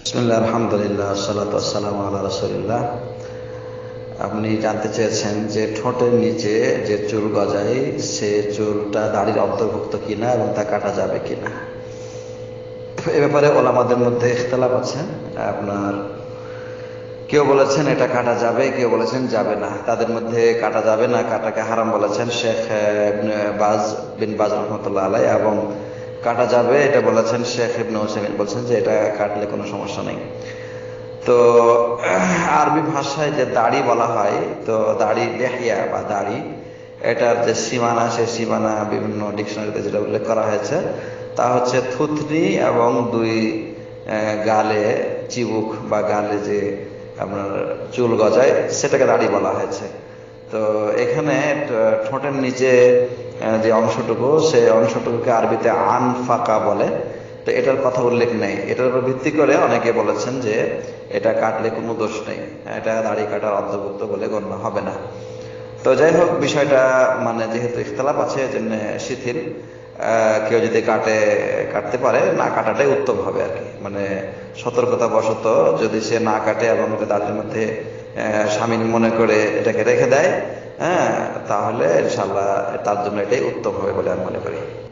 বিসমিল্লাহ, আলহামদুলিল্লাহ, আসসালাতু ওয়াসসালামু আলা রাসূলিল্লাহ। আপনি জানতে চেয়েছেন যে ঠোঁটের নিচে যে চুল গজায় সে চুলটা দাড়ির অন্তর্ভুক্ত কিনা এবং তা কাটা যাবে কিনা। এ ব্যাপারে ওলামাদের মধ্যে ইখতিলাফ আছে। আপনার কেউ বলেছেন এটা কাটা যাবে, কেউ বলেছেন যাবে না। তাদের মধ্যে কাটা যাবে না, কাটাকে হারাম বলেছেন শেখ বিন বাজ রহমতুল্লাহ আলাই, এবং কাটা যাবে এটা বলেছেন শেখ ইবনে উসাইমিন, বলছেন যে এটা কাটলে কোনো সমস্যা নেই। তো আরবি ভাষায় যে দাড়ি বলা হয়, তো দাড়ি লেহিয়া বা দাড়ি, এটার যে সীমানা, সে সীমানা বিভিন্ন ডিকশনারিতে যেটা উল্লেখ করা হয়েছে তা হচ্ছে থুতনি এবং দুই গালে চিবুক বা গালে যে আপনার চুল গজায় সেটাকে দাড়ি বলা হয়েছে। তো এখানে ঠোঁটের নিচে যে অংশটুকু, সেই অংশটুকুকে আরবিতে আনফাকা বলে। তো এটার কথা উল্লেখ নেই। এটার উপর ভিত্তি করে অনেকে বলেছেন যে এটা কাটলে কোনো দোষ নেই, এটা দাড়ি কাটার অন্তর্ভুক্ত বলে গণ্য হবে না। তো যাই হোক, বিষয়টা মানে যেহেতু ইখতিলাফ আছে এজন্য শিথিল। কেউ যদি কাটতে পারে, না কাটাটাই উত্তম হবে আর কি। মানে সতর্কতা বশত যদি সে না কাটে এবং এটা দাড়ির মধ্যে শামিল মনে করে এটাকে রেখে দেয়, হ্যাঁ, তাহলে ইনশাআল্লাহ তার জন্য এটাই উত্তম হবে বলে আমি মনে করি।